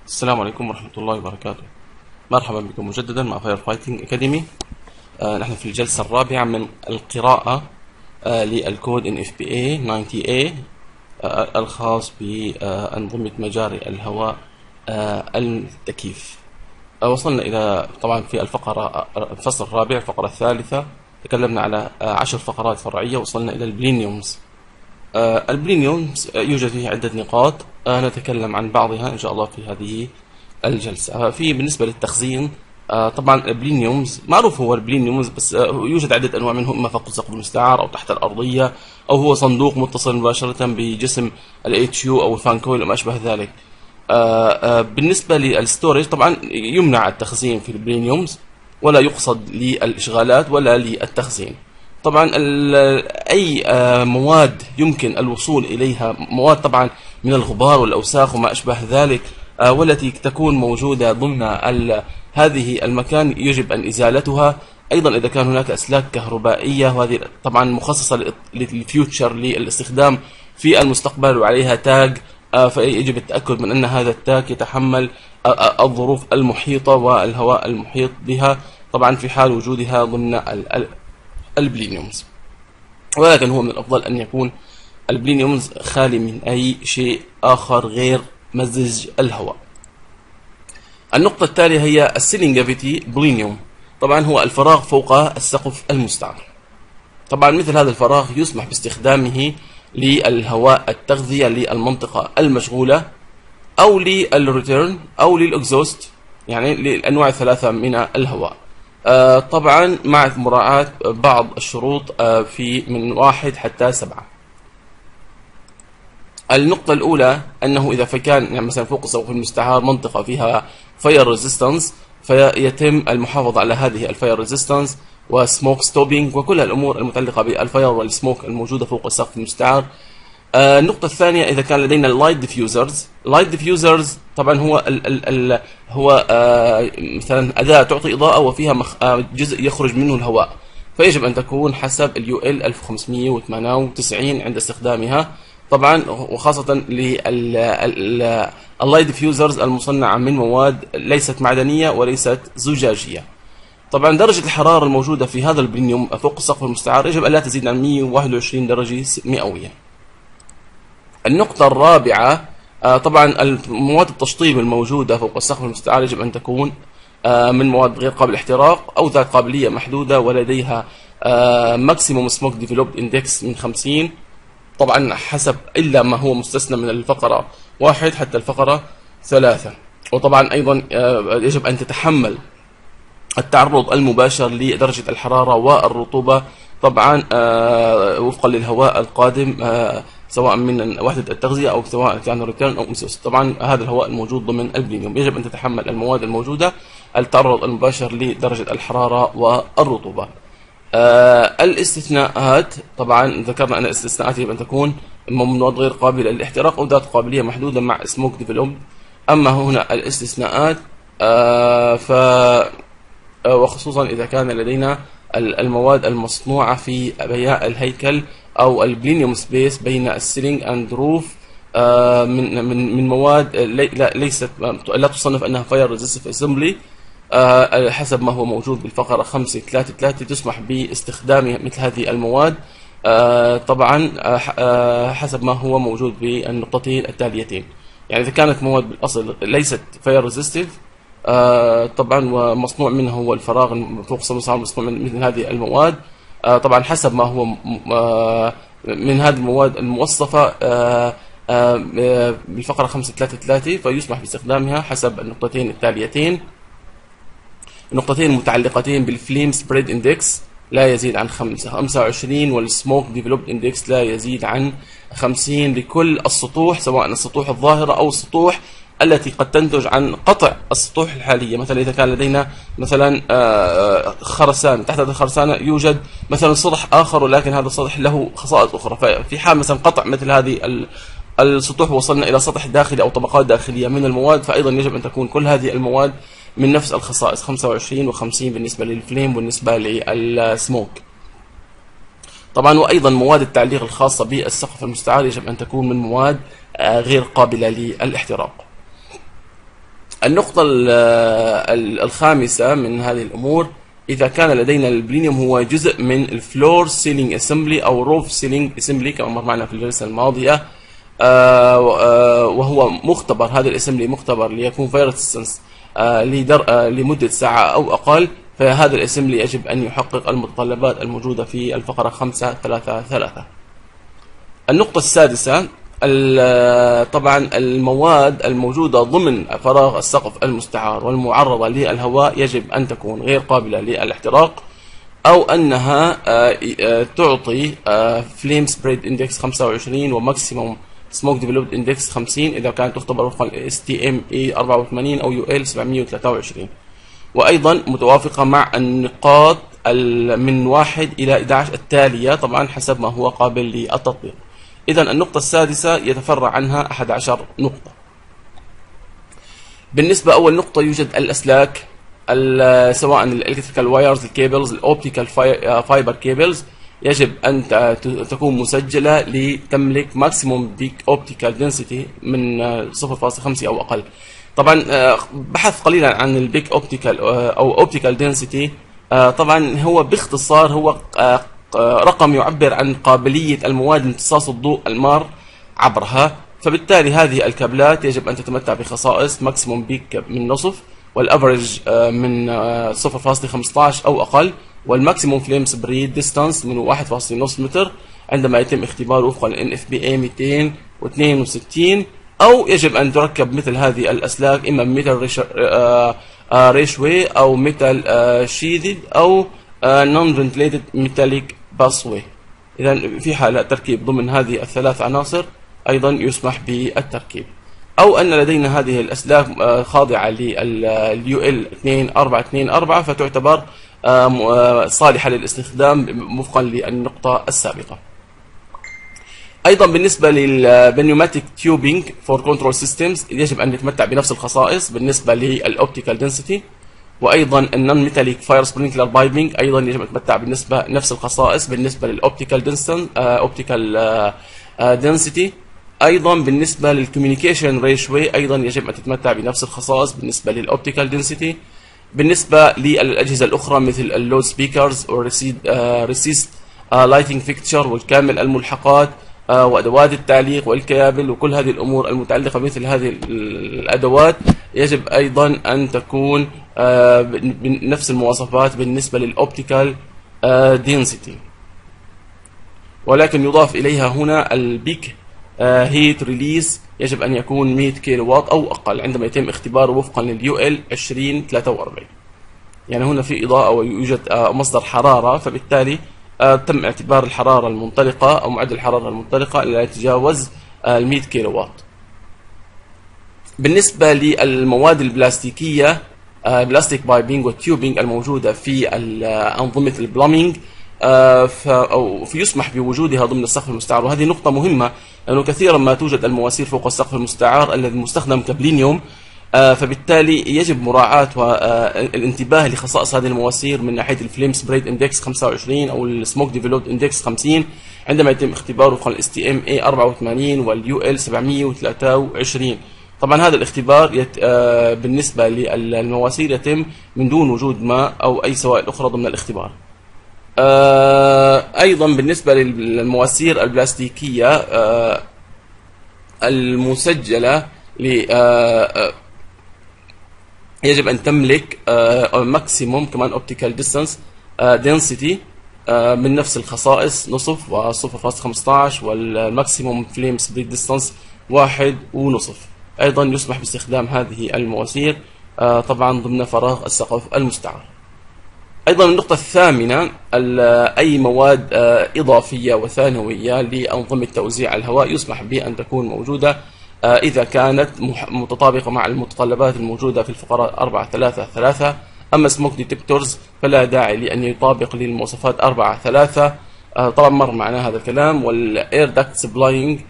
السلام عليكم ورحمة الله وبركاته. مرحبا بكم مجددا مع فاير فايتنج أكاديمي. نحن في الجلسة الرابعة من القراءة للكود NFPA 90A الخاص بأنظمة مجاري الهواء التكييف. وصلنا إلى طبعا في الفصل الرابع، الفقرة الثالثة، تكلمنا على 10 فقرات فرعية. وصلنا إلى البلينيومز. البلينيومز يوجد فيه عدة نقاط نتكلم عن بعضها إن شاء الله في هذه الجلسة. بالنسبة للتخزين، طبعا البلينيومز معروف هو البلينيومز، بس يوجد عدة أنواع منه، إما فوق السقف المستعار أو تحت الأرضية، أو هو صندوق متصل مباشرة بجسم الHU أو الفانكويل وما أشبه ذلك. بالنسبة للستورج، طبعا يمنع التخزين في البلينيومز، ولا يقصد للإشغالات ولا للتخزين. طبعا أي مواد يمكن الوصول إليها، مواد طبعا من الغبار والأوساخ وما أشبه ذلك، والتي تكون موجودة ضمن هذه المكان، يجب أن إزالتها. أيضا إذا كان هناك أسلاك كهربائية، وهذه طبعا مخصصة للفيوتشر، للاستخدام في المستقبل، وعليها تاج، فيجب التأكد من أن هذا التاج يتحمل الظروف المحيطة والهواء المحيط بها، طبعا في حال وجودها ضمن البلينيومز. ولكن هو من الأفضل أن يكون البلينيومز خالي من أي شيء آخر غير مزج الهواء. النقطة التالية هي السيلينج كافيتي بلينيوم. طبعا هو الفراغ فوق السقف المستعار. طبعا مثل هذا الفراغ يسمح باستخدامه للهواء التغذية للمنطقة المشغولة، أو للريتيرن، أو للإكزوست، يعني للأنواع الثلاثة من الهواء. طبعا مع مراعاة بعض الشروط في من 1 حتى 7. النقطة الأولى أنه إذا كان يعني مثلا فوق السقف المستعار منطقة فيها فاير ريزيستنس، فيتم المحافظة على هذه الفاير ريزيستنس وسموك ستوبينج وكل الأمور المتعلقة بالفاير والسموك الموجودة فوق السقف المستعار. النقطة الثانية، إذا كان لدينا اللايت ديفيوزرز. اللايت ديفيوزرز طبعا هو مثلا أداة تعطي إضاءة وفيها جزء يخرج منه الهواء، فيجب أن تكون حسب الUL 1598 عند استخدامها. طبعا وخاصة لللايت ديفيوزرز المصنعة من مواد ليست معدنية وليست زجاجية. طبعا درجة الحرارة الموجودة في هذا البلينيوم فوق السقف المستعار يجب أن لا تزيد عن 121 درجة مئوية. النقطة الرابعة، طبعا مواد التشطيب الموجودة فوق السقف المستعار يجب أن تكون من مواد غير قابل احتراق أو ذات قابلية محدودة، ولديها ماكسيموم سموك ديفلوبد اندكس من 50، طبعا حسب إلا ما هو مستثنى من الفقرة 1 حتى الفقرة 3. وطبعا أيضا يجب أن تتحمل التعرض المباشر لدرجة الحرارة والرطوبة، طبعا وفقا للهواء القادم، سواء من وحدة التغذية أو سواء كان ريتيرن أو إكزوست. طبعا هذا الهواء الموجود ضمن البلينيوم يجب أن تتحمل المواد الموجودة التعرض المباشر لدرجة الحرارة والرطوبة. الاستثناءات، طبعا ذكرنا أن الاستثناءات يجب أن تكون من مواد غير قابلة للاحتراق أو ذات قابلية محدودة مع سموك ديفلوبد. أما هنا الاستثناءات وخصوصا إذا كان لدينا المواد المصنوعة في بياء الهيكل أو البلينيوم سبيس بين السيلينج أند روف، من مواد لا تصنف أنها فاير ريزيستيف اسمبلي، حسب ما هو موجود بالفقرة 5.3.3 تسمح باستخدام مثل هذه المواد، طبعا حسب ما هو موجود بالنقطتين التاليتين. يعني إذا كانت مواد بالأصل ليست فاير ريزيستيف، طبعا ومصنوع منها هو الفراغ فوق السقف مصنوع من مثل هذه المواد، طبعا حسب ما هو من هذه المواد الموصفة بالفقرة 5.3.3 فيسمح باستخدامها حسب النقطتين التاليتين. النقطتين المتعلقتين بالفليم سبريد اندكس لا يزيد عن 25، والسموك ديفلوبد اندكس لا يزيد عن 50 لكل السطوح، سواء السطوح الظاهرة أو السطوح التي قد تنتج عن قطع السطوح الحالية. مثلا إذا كان لدينا مثلا خرسان، تحت هذه الخرسانة يوجد مثلا سطح آخر، ولكن هذا السطح له خصائص أخرى، ففي حال مثلا قطع مثل هذه السطوح وصلنا إلى سطح داخلي أو طبقات داخلية من المواد، فأيضا يجب أن تكون كل هذه المواد من نفس الخصائص، 25 و50 بالنسبة للفليم والنسبة للسموك. طبعا وأيضا مواد التعليق الخاصة بالسقف المستعار يجب أن تكون من مواد غير قابلة للاحتراق. النقطة الخامسة من هذه الأمور، إذا كان لدينا البلينيوم هو جزء من الفلور سيلينج اسمبلي أو روف سيلينج اسمبلي كما مر معنا في الجلسة الماضية، وهو مختبر، هذا الاسمبلي مختبر ليكون فيروس لمدة ساعة أو أقل، فهذا الاسمبلي يجب أن يحقق المتطلبات الموجودة في الفقرة 5.3.3. النقطة السادسة، طبعا المواد الموجودة ضمن فراغ السقف المستعار والمعرضة للهواء يجب أن تكون غير قابلة للاحتراق، أو أنها تعطي فليم سبريد اندكس 25 وماكسيموم سموك ديفلوبد اندكس 50 إذا كانت تختبر وفقا STM E84 أو UL 723، وأيضا متوافقة مع النقاط من 1 إلى 11 التالية طبعا حسب ما هو قابل للتطبيق. إذا النقطة السادسة يتفرع عنها 11 نقطة. بالنسبة أول نقطة، يوجد الأسلاك سواء الإلكتريكال وايرز، الكيبلز، الأوبتيكال فايبر كيبلز، يجب أن تكون مسجلة لتملك ماكسيموم بيك أوبتيكال دنسيتي من 0.5 أو أقل. طبعا بحث قليلا عن البيك أوبتيكال أو أوبتيكال دنسيتي، طبعا هو باختصار هو رقم يعبر عن قابلية المواد لامتصاص الضوء المار عبرها، فبالتالي هذه الكابلات يجب أن تتمتع بخصائص ماكسيموم بيك من نصف، والأفرج من 0.15 أو أقل، والماكسيموم فليم سبريد ديستانس من 1.5 متر عندما يتم اختباره وفقا ل NFPA 262، أو يجب أن تركب مثل هذه الأسلاك إما ميتال ريشوي أو ميتال شيدد أو نون فنتليتد ميتاليك باسوي. إذا في حالة تركيب ضمن هذه الثلاث عناصر أيضا يسمح بالتركيب، أو أن لدينا هذه الأسلاك خاضعة للUL 2424 فتعتبر صالحة للاستخدام وفقا للنقطة السابقة. أيضا بالنسبة للبنيوماتيك تيوبينج فور كنترول سيستمز يجب أن يتمتع بنفس الخصائص بالنسبة للأوبتيكال دنسيتي، وأيضا النون ميتاليك فاير سبرينكلر بايبنج أيضا يجب أن يتمتع نفس الخصائص بالنسبة للأوبتيكال دنسيتي. أيضا بالنسبة للكوميونيكيشن ريشوي أيضا يجب أن تتمتع بنفس الخصائص بالنسبة للأوبتيكال دنسيتي. بالنسبة للأجهزة الأخرى مثل اللود سبيكرز والريسيست لايتنج فيكتشر والكامل الملحقات وأدوات التعليق والكيابل وكل هذه الأمور المتعلقة بمثل هذه الأدوات يجب أيضا أن تكون بنفس المواصفات بالنسبة للأوبتيكال دنسيتي، ولكن يضاف إليها هنا البيك هيت ريليس يجب أن يكون 100 كيلو واط أو أقل عندما يتم اختباره وفقا للUL 2043. يعني هنا في إضاءة أو يوجد مصدر حرارة، فبالتالي تم اعتبار الحرارة المنطلقة أو معدل الحرارة المنطلقة لا يتجاوز 100 كيلو واط. بالنسبة للمواد البلاستيكية، بلاستيك بايبينج والتيوبينج الموجودة في أنظمة البلامينج فيسمح بوجودها ضمن السقف المستعار، وهذه نقطة مهمة لأنه كثيرا ما توجد المواسير فوق السقف المستعار الذي مستخدم كبلينيوم، فبالتالي يجب مراعاة والانتباه لخصائص هذه المواسير من ناحية الفليم سبريد اندكس 25 أو السموك ديفلوبد اندكس 50 عندما يتم اختباره وفقا STM A84 والUL 723. طبعا هذا الاختبار بالنسبة للمواسير يتم من دون وجود ماء أو أي سوائل أخرى ضمن الاختبار. أيضا بالنسبة للمواسير البلاستيكية المسجلة يجب أن تملك ماكسيموم كمان اوبتيكال ديستانس دنسيتي من نفس الخصائص نصف و 0.15 والماكسيموم فليم سبريد ديستانس 1.5. أيضا يسمح باستخدام هذه المواسير طبعا ضمن فراغ السقف المستعار. أيضا النقطة الثامنة، أي مواد إضافية وثانوية لأنظمة توزيع الهواء يسمح بأن تكون موجودة إذا كانت متطابقة مع المتطلبات الموجودة في الفقرة 4.3.3. أما سموك ديتكتورز فلا داعي لأن يطابق للمواصفات 4.3، طبعا مر معنا هذا الكلام. والإير داكت سبلاينج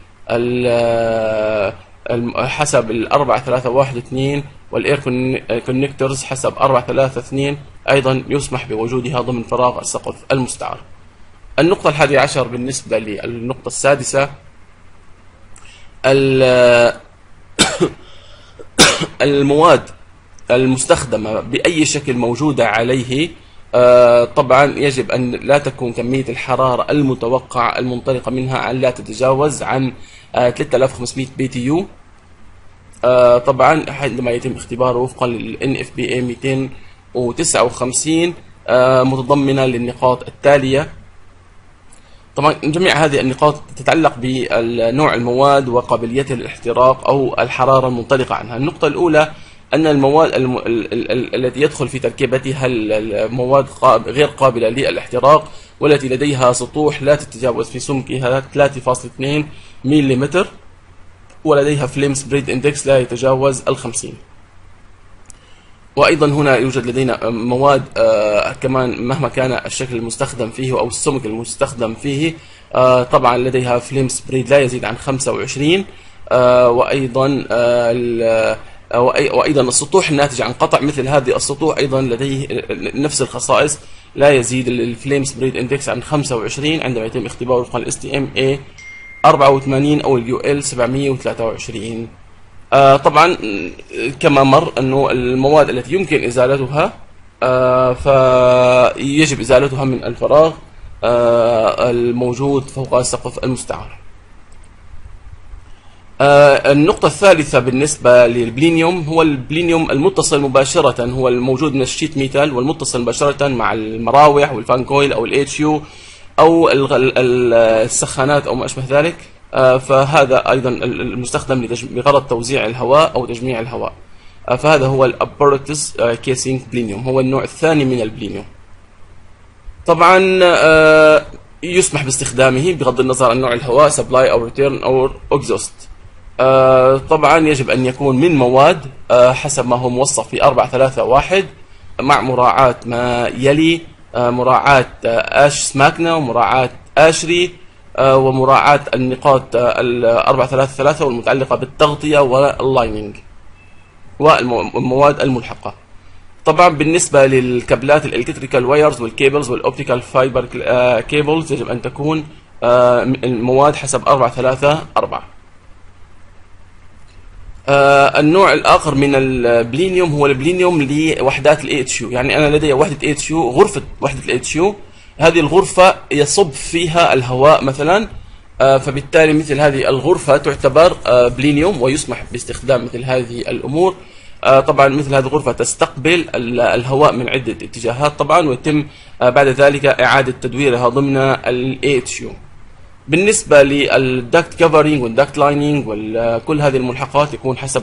حسب ال 4.3.1.2 والإير كونكتورز حسب 4.3.2 أيضا يسمح بوجودها ضمن فراغ السقف المستعار. النقطة 11 بالنسبة للنقطة السادسة، المواد المستخدمة بأي شكل موجودة عليه، طبعا يجب أن لا تكون كمية الحرارة المتوقعة المنطلقة منها أن لا تتجاوز عن 3500 بي تي يو. طبعا عندما يتم اختباره وفقا لل NFPA 259 متضمنة للنقاط التالية. طبعا جميع هذه النقاط تتعلق بنوع المواد وقابليتها للاحتراق أو الحرارة المنطلقة عنها. النقطة الأولى أن المواد التي يدخل في تركيبتها المواد غير قابلة للاحتراق، والتي لديها سطوح لا تتجاوز في سمكها 3.2 ملم، ولديها فليم سبريد اندكس لا يتجاوز 50. وأيضا هنا يوجد لدينا مواد كمان مهما كان الشكل المستخدم فيه أو السمك المستخدم فيه، طبعا لديها فليم سبريد لا يزيد عن 25. وأيضا السطوح الناتجة عن قطع مثل هذه السطوح أيضا لديه نفس الخصائص، لا يزيد الفليم سبريد اندكس عن 25 عندما يتم اختباره وفقا STMA 84 أو UL 723. طبعا كما مر أنه المواد التي يمكن إزالتها فيجب إزالتها من الفراغ الموجود فوق السقف المستعار. النقطة الثالثة بالنسبة للبلينيوم هو البلينيوم المتصل مباشرة، هو الموجود من الشيت ميتال والمتصل مباشرة مع المراوح والفان كويل أو الHU أو السخانات أو ما أشبه ذلك. فهذا أيضا المستخدم بغرض توزيع الهواء أو تجميع الهواء. فهذا هو الاباراتس كيسينج بلينيوم، هو النوع الثاني من البلينيوم. طبعا يسمح باستخدامه بغض النظر عن نوع الهواء، سبلاي أو ريتيرن أو أكزوست. طبعا يجب أن يكون من مواد حسب ما هو موصف في 431 مع مراعاة ما يلي: مراعاة آش سماكنا، ومراعاة آشري، ومراعاة النقاط 433 والمتعلقة بالتغطية واللايننج والمواد الملحقة. طبعا بالنسبة للكابلات الالكتريكال وايرز والكيبلز والاوبتيكال فايبر كيبلز يجب أن تكون المواد حسب 434. النوع الآخر من البلينيوم هو البلينيوم لوحدات الHU. يعني أنا لدي وحدة HU، غرفة وحدة الHU، هذه الغرفة يصب فيها الهواء مثلا، فبالتالي مثل هذه الغرفة تعتبر بلينيوم ويسمح باستخدام مثل هذه الأمور. طبعا مثل هذه الغرفة تستقبل الهواء من عدة اتجاهات طبعا، ويتم بعد ذلك إعادة تدويرها ضمن الHU. بالنسبة للدكت كفرينج والدكت لايننج وكل هذه الملحقات يكون حسب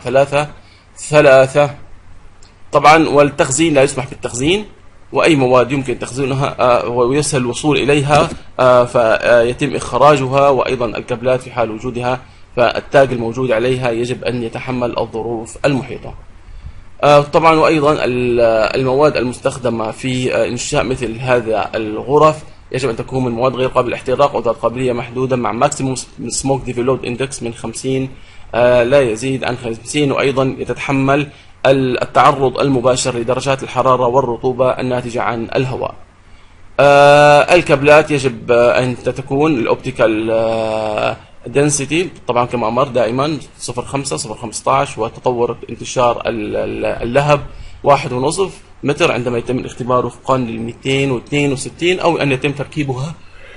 433. طبعا والتخزين لا يسمح بالتخزين، وأي مواد يمكن تخزينها ويسهل الوصول إليها فيتم إخراجها، وأيضا الكابلات في حال وجودها فالتاج الموجود عليها يجب أن يتحمل الظروف المحيطة. طبعا وأيضا المواد المستخدمة في إنشاء مثل هذا الغرف يجب أن تكون من مواد غير قابلة للاحتراق وذات قابلية محدودة مع ماكسيموم سموك ديفلوبد اندكس من 50 لا يزيد عن 50، وأيضا تتحمل التعرض المباشر لدرجات الحرارة والرطوبة الناتجة عن الهواء. الكابلات يجب أن تكون الأوبتيكال density طبعا كما أمر دائما 0.5 0.15، وتطور انتشار اللهب 1.5 متر عندما يتم الاختبار وفقا لل 262، أو أن يتم تركيبها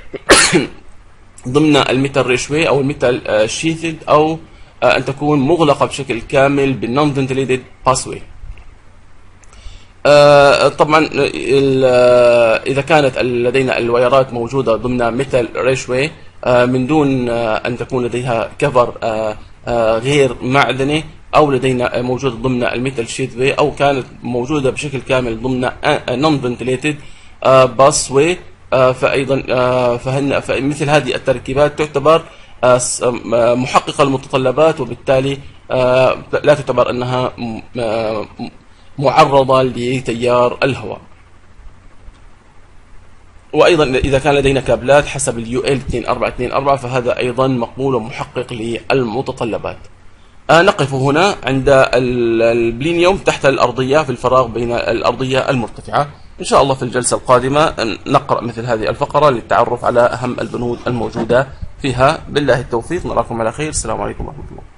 ضمن الميتال ريشوي أو الميتال شيثد، أو أن تكون مغلقة بشكل كامل بالنون فنتليتد باسوي. طبعا إذا كانت لدينا الوايرات موجودة ضمن ميتال ريشوي من دون أن تكون لديها كفر غير معدني، أو لدينا موجودة ضمن الميتال شيت واي، أو كانت موجودة بشكل كامل ضمن نون فنتليتد باس واي، فأيضا فمثل هذه التركيبات تعتبر محققة للمتطلبات، وبالتالي لا تعتبر أنها معرضة لتيار الهواء. وأيضا إذا كان لدينا كابلات حسب اليو ال 2424 فهذا أيضا مقبول ومحقق للمتطلبات. نقف هنا عند البلينيوم تحت الأرضية في الفراغ بين الأرضية المرتفعة. إن شاء الله في الجلسة القادمة نقرأ مثل هذه الفقرة للتعرف على أهم البنود الموجودة فيها. بالله التوفيق، نراكم على خير. السلام عليكم ورحمة الله.